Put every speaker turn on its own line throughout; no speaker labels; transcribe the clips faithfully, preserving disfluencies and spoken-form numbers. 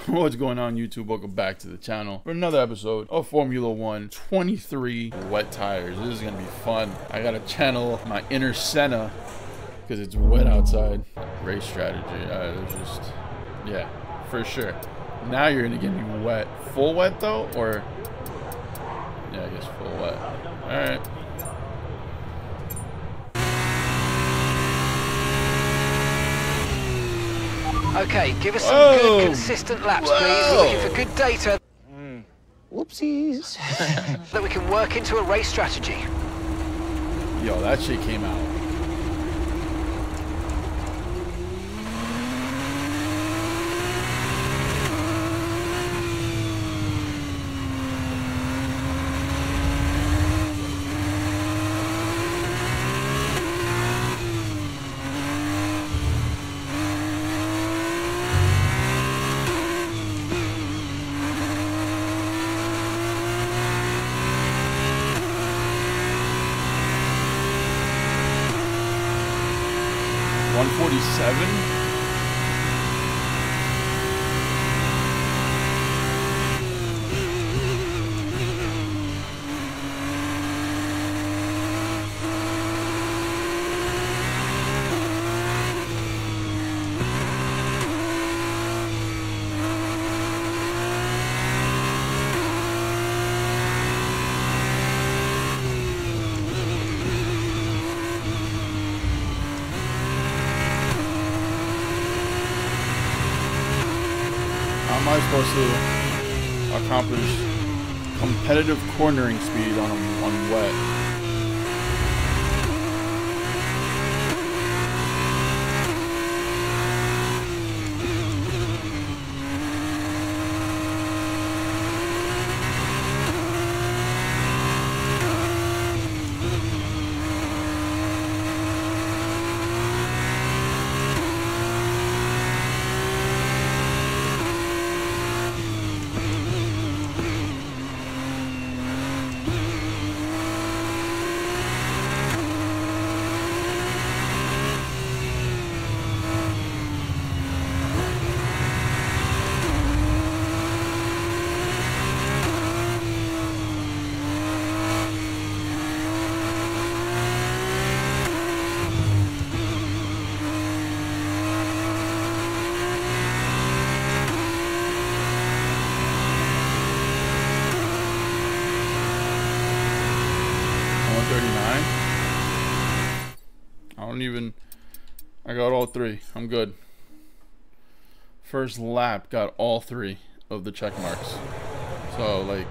What's going on, YouTube? Welcome back to the channel for another episode of Formula One twenty-three wet tires. This is gonna be fun. I gotta channel my inner Senna because it's wet outside. Race strategy. Uh, there's just, yeah, for sure. Now you're gonna get me wet. Full wet though, or yeah, I guess full wet. All right.
Okay, give us some
Whoa.
good, consistent laps,
Whoa.
please. We're looking for good data.
Mm. Whoopsies.
That we can work into a race strategy.
Yo, that shit came out. one forty-seven? How am I supposed to accomplish competitive cornering speed on a, on wet? one thirty-nine. I don't even, I got all three. I'm good. First lap got all three of the check marks. So like,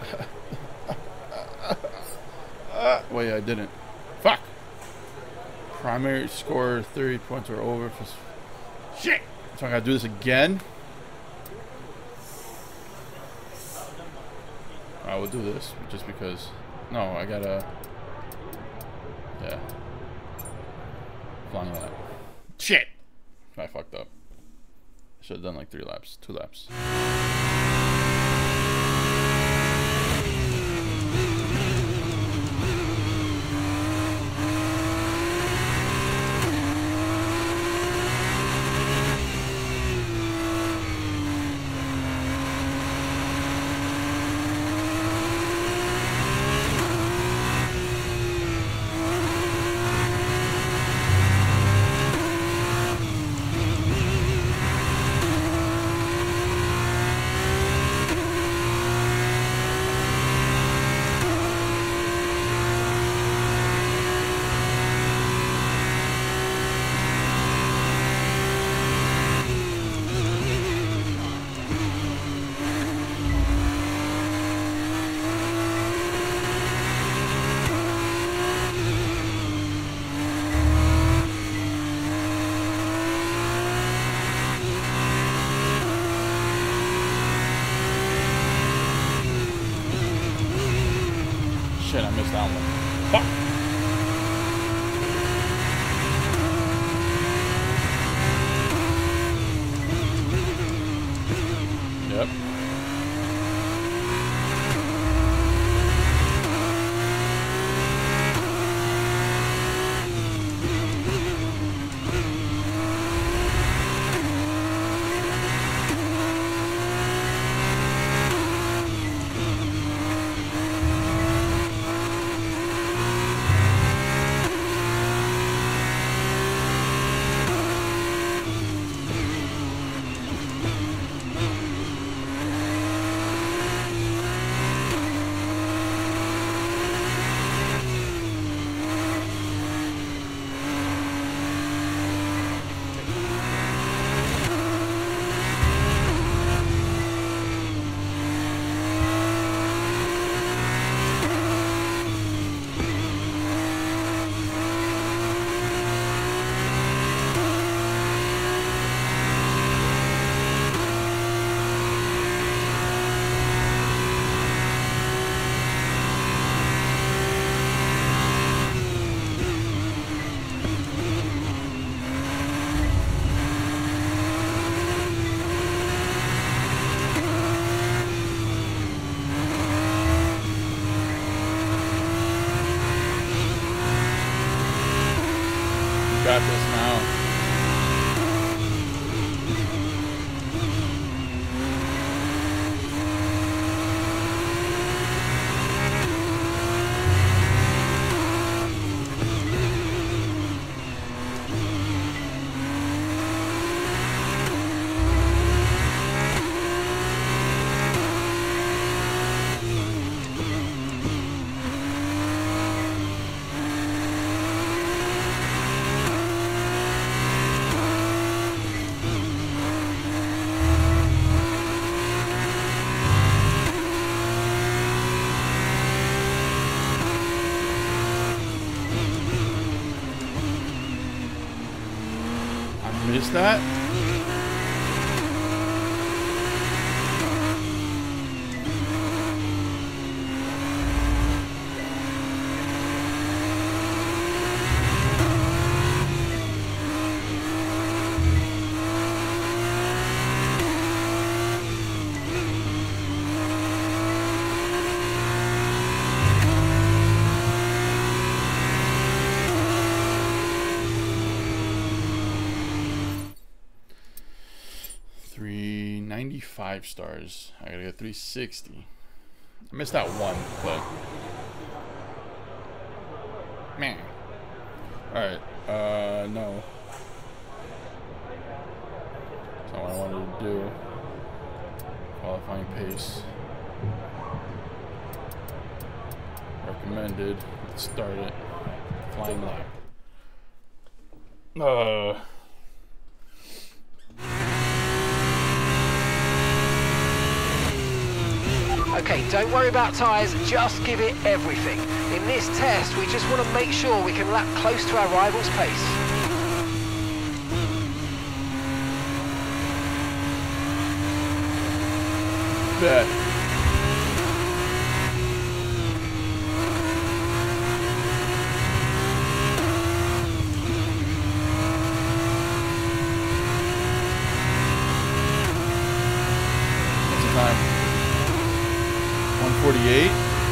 wait, I didn't. Fuck. Primary score thirty points or over. For shit. So I gotta do this again. I will do this just because. No, I gotta. Yeah. Flying lap. Shit! I fucked up. Should have done like three laps. Two laps. Shit, I missed that one. Fuck! Yep. got this now. Missed that? three ninety-five stars. I gotta get three sixty. I missed that one, but man. Alright, uh no. That's not what I wanted to do. Qualifying pace. Recommended. Let's start it. Flying lap. Uh
Okay, don't worry about tyres, just give it everything. In this test, we just want to make sure we can lap close to our rival's pace.
Bet. What's the time? one forty-eight.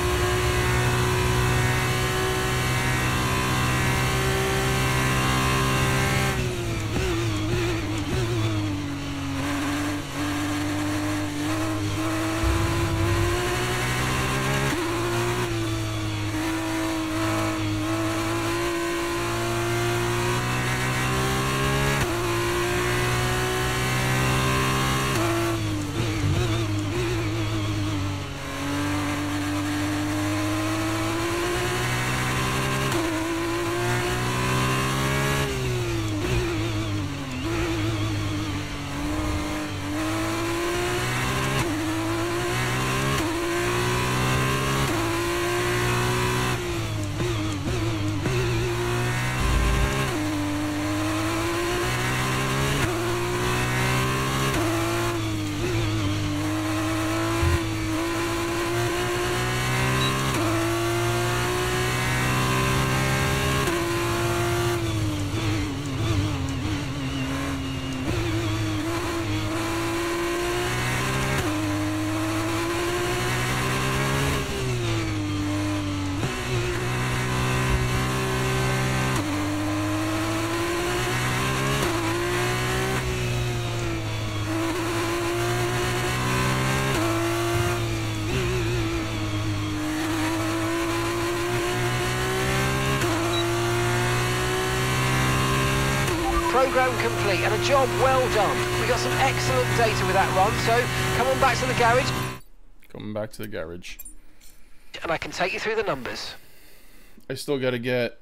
Program complete and a job well done. We got some excellent data with that run, so come on back to the garage.
Coming back to the garage.
And I can take you through the numbers.
I still gotta get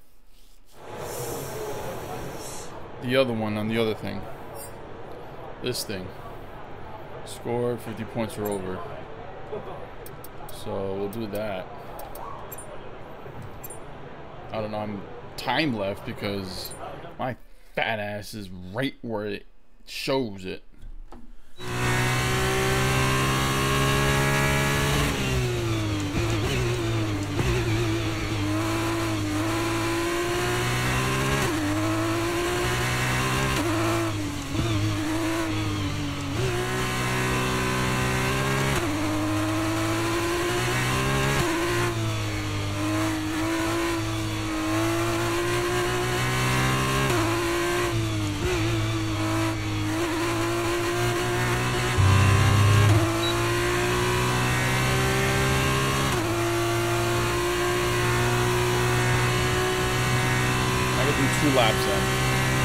the other one on the other thing. This thing. Score fifty points or over. So we'll do that. I don't know, I'm time left because my fat ass is right where it shows it. two laps in.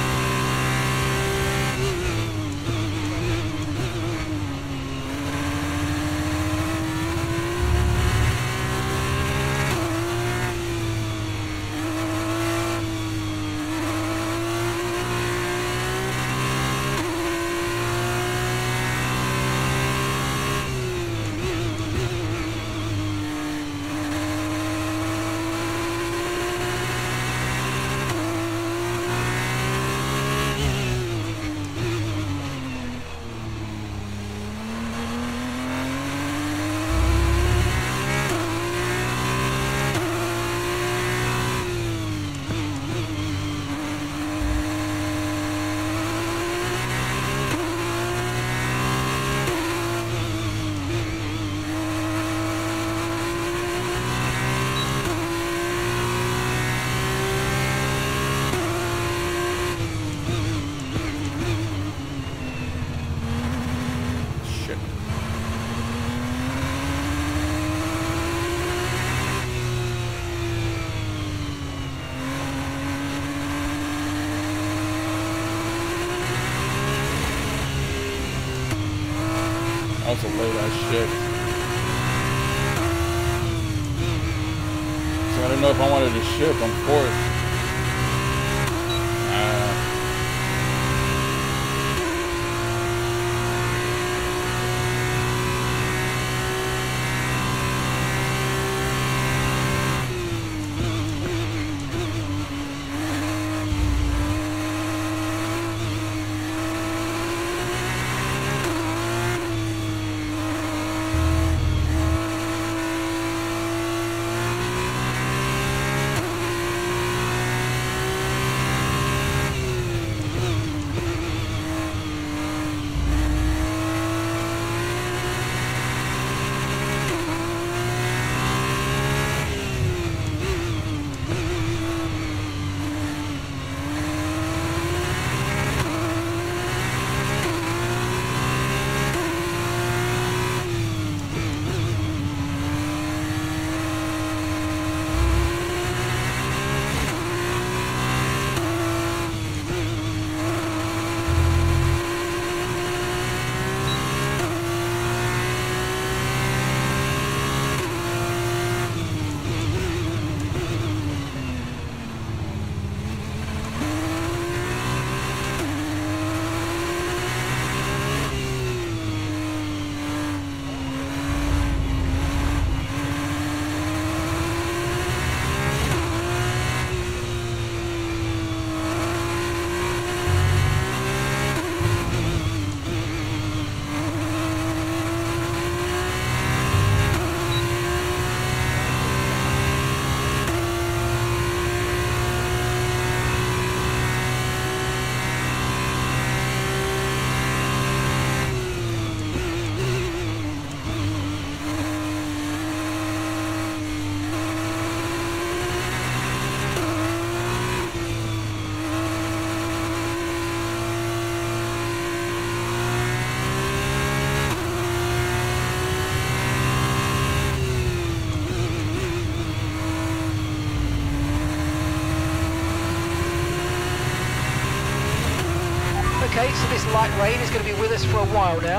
That was a late ass shift. So I didn't know if I wanted to shift. I'm fourth. Nah.
Okay, so this light rain is going to be with us for a while now.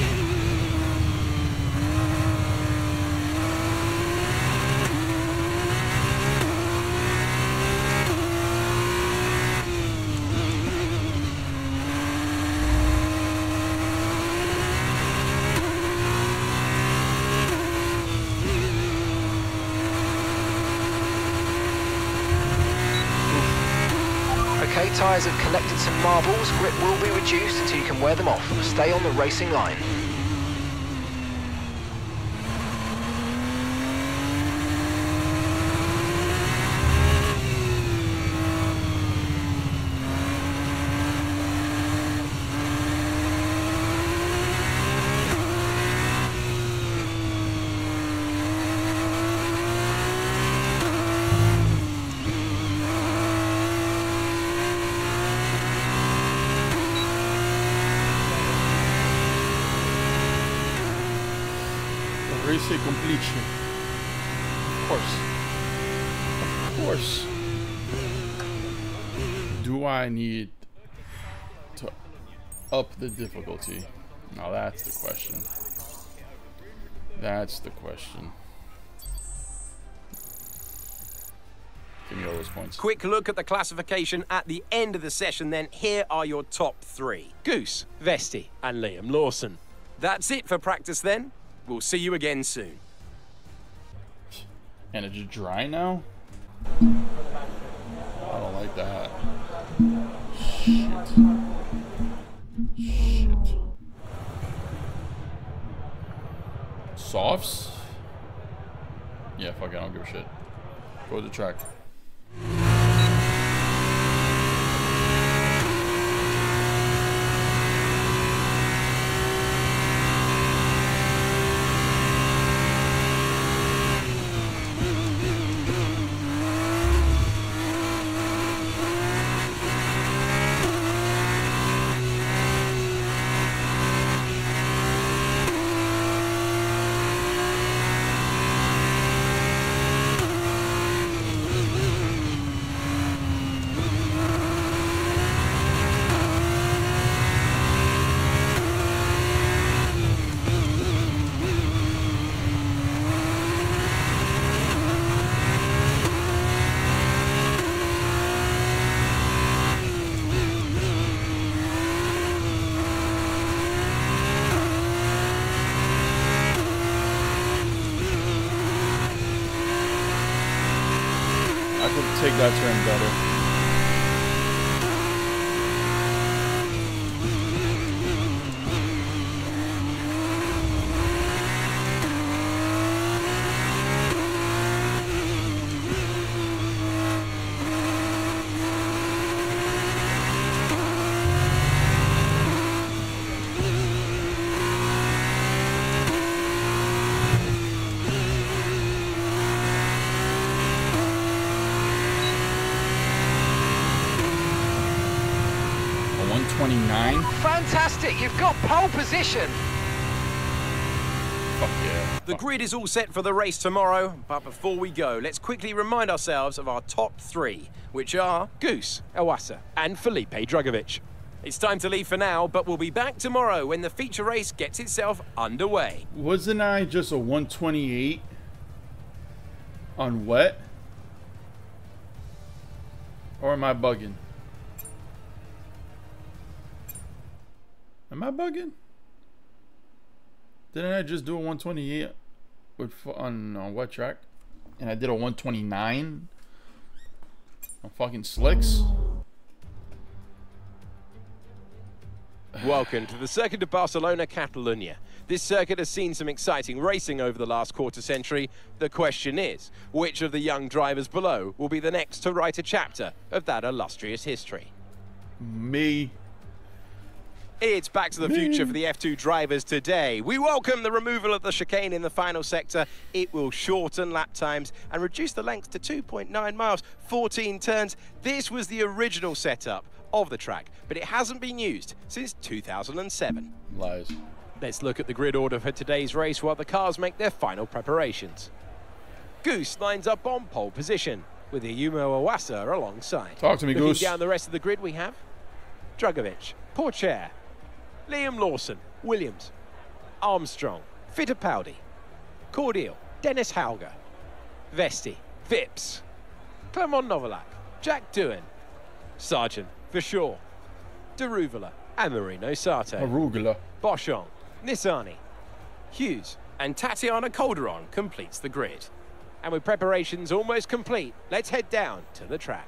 Okay, tyres have collected some marbles. Grip will be reduced until you can wear them off. Stay on the racing line.
Race completion. Of course. Of course. do I need to up the difficulty? Now that's the question. That's the question. Give me all those points.
Quick look at the classification at the end of the session, then here are your top three. Goose, Vesti, and Liam Lawson. That's it for practice then. We'll see you again soon.
And it's dry now? I don't like that. Shit. Shit. Softs? Yeah, fuck it, I don't give a shit. Go to the track. Take that turn better. twenty-nine.
Fantastic, you've got pole position.
Fuck yeah.
The grid is all set for the race tomorrow, but before we go, let's quickly remind ourselves of our top three, which are Goose, Iwasa, and Felipe Drugovich. It's time to leave for now, but we'll be back tomorrow when the feature race gets itself underway.
Wasn't I just a one twenty-eight on wet? Or am I bugging? Am I bugging? Didn't I just do a one twenty-eight with on on wet track, and I did a one twenty-nine on fucking slicks?
Welcome to the Circuit of Barcelona, Catalunya. This circuit has seen some exciting racing over the last quarter century. The question is, which of the young drivers below will be the next to write a chapter of that illustrious history?
Me.
It's back to the future for the F two drivers today. We welcome the removal of the chicane in the final sector. It will shorten lap times and reduce the length to two point nine miles, fourteen turns. This was the original setup of the track, but it hasn't been used since two thousand seven.
Lies.
Let's look at the grid order for today's race while the cars make their final preparations. Goose lines up on pole position, with Ayumu Iwasa alongside.
Talk to me,
Looking
Goose.
down the rest of the grid, we have Drugovich, Pourchaire, Liam Lawson, Williams, Armstrong, Fittipaldi, Cordial, Dennis Hauger, Vesti, Phipps, Clement Novalak, Jack Doohan, Sargent, Verschoor, Daruvala, and Marino Sato.
Arugula.
Boschon, Nissani, Hughes, and Tatiana Calderon completes the grid. And with preparations almost complete, let's head down to the track.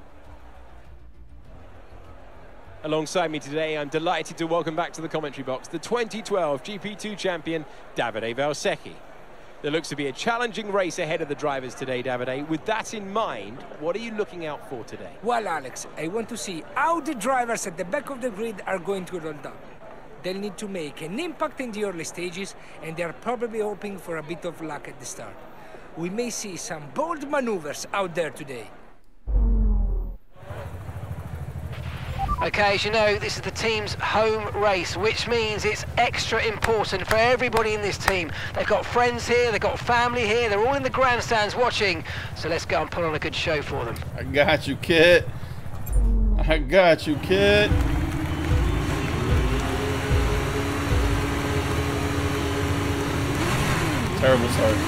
Alongside me today, I'm delighted to welcome back to the commentary box the twenty twelve G P two champion, Davide Valsecchi. There looks to be a challenging race ahead of the drivers today, Davide. With that in mind, what are you looking out for today?
Well, Alex, I want to see how the drivers at the back of the grid are going to roll down. They'll need to make an impact in the early stages, and they're probably hoping for a bit of luck at the start. We may see some bold maneuvers out there today.
Okay, as you know, this is the team's home race, which means it's extra important for everybody in this team. They've got friends here, they've got family here, they're all in the grandstands watching, so let's go and put on a good show for them.
I got you, kid. I got you, kid. Terrible start.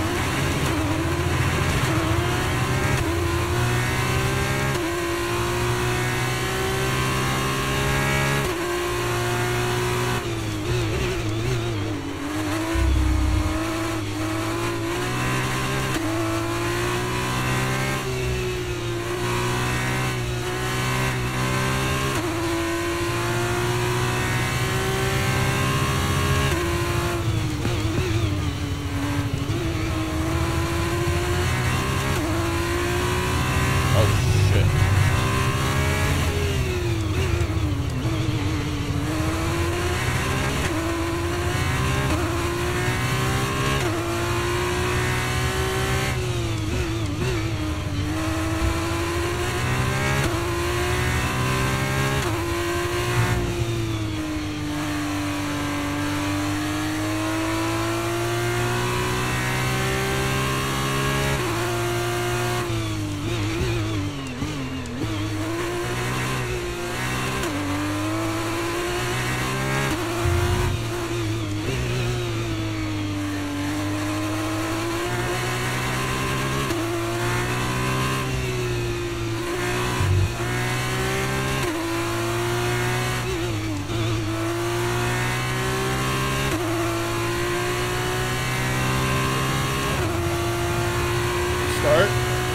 Start.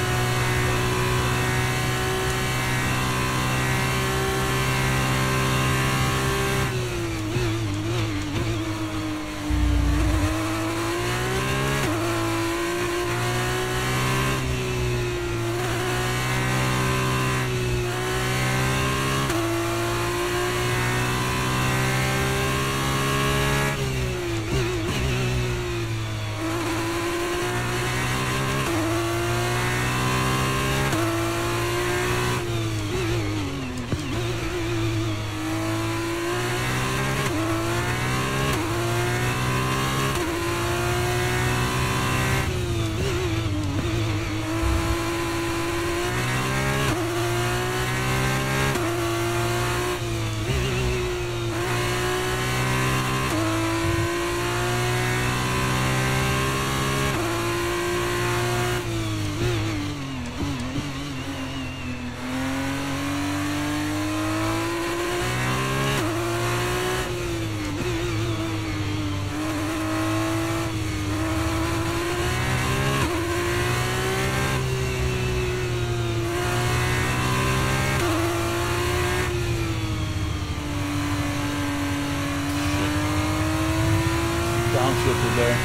Downshifted there.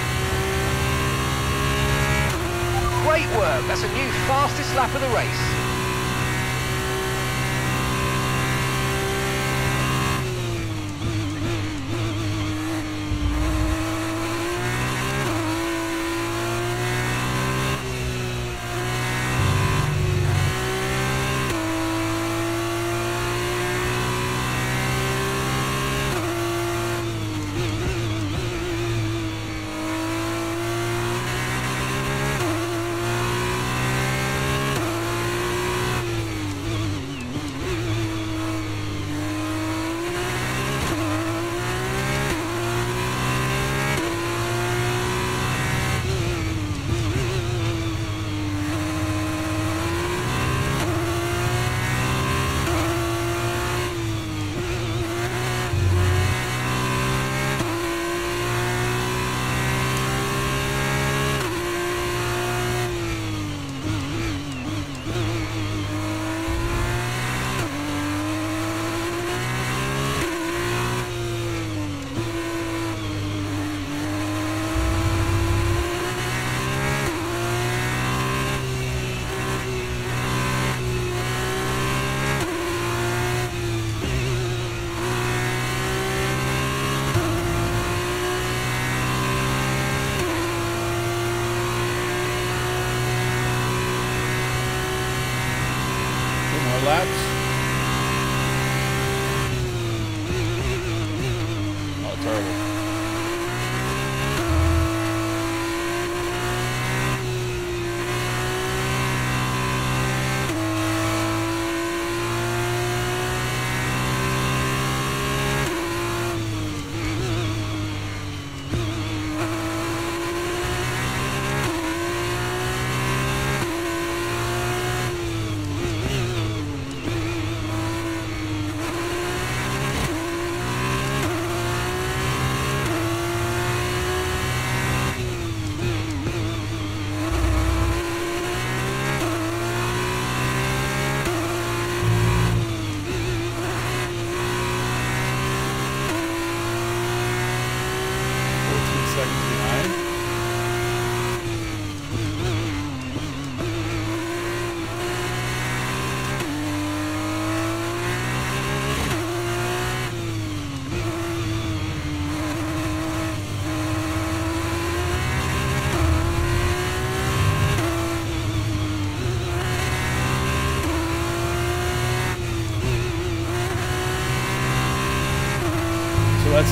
Great work. That's a new fastest lap of the race.
Laps. Oh, terrible.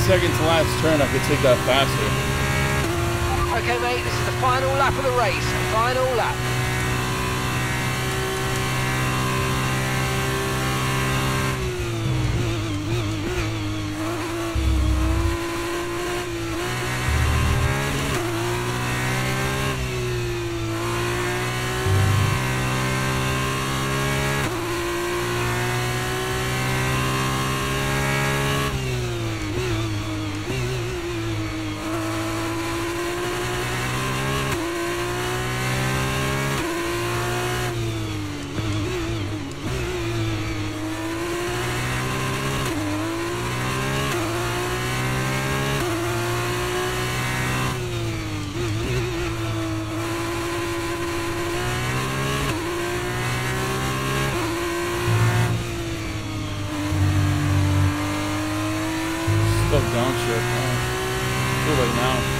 second to last turn, I could take that faster.
Okay, mate, this is the final lap of the race. Final lap.
Stuck downshift. Oh, too late now.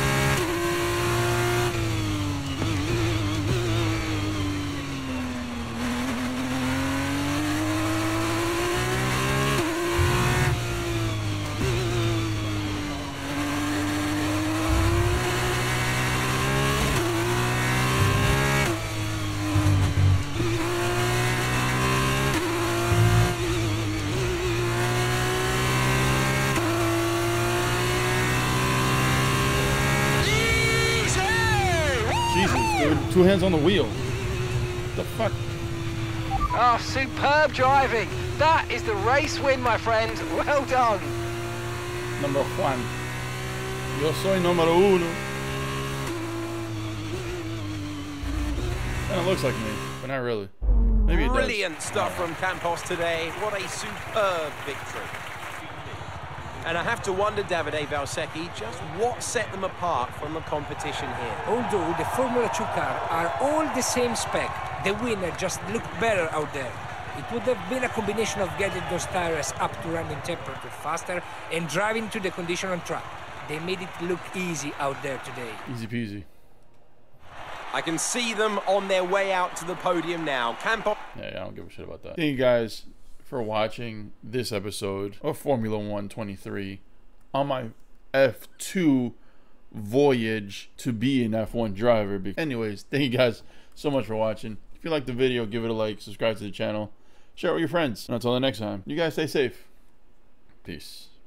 Jesus, dude. Two hands on the wheel. What the fuck?
Oh, superb driving. That is the race win, my friend. Well done.
Number Juan. Yo soy número uno. Kind of looks like me, but not really. Maybe it does.
Brilliant stuff from Campos today. What a superb victory. And I have to wonder, Davide Valsecchi, just what set them apart from the competition here.
Although the Formula two cars are all the same spec, the winner just looked better out there. It would have been a combination of getting those tires up to running temperature faster and driving to the condition on track. They made it look easy out there today.
Easy peasy.
I can see them on their way out to the podium now. Campos.
Yeah, I don't give a shit about that. Thank you guys for watching this episode of Formula One twenty-three on my F two voyage to be an F one driver. Anyways, thank you guys so much for watching. If you liked the video, give it a like, subscribe to the channel, share it with your friends. And until the next time, you guys stay safe. Peace.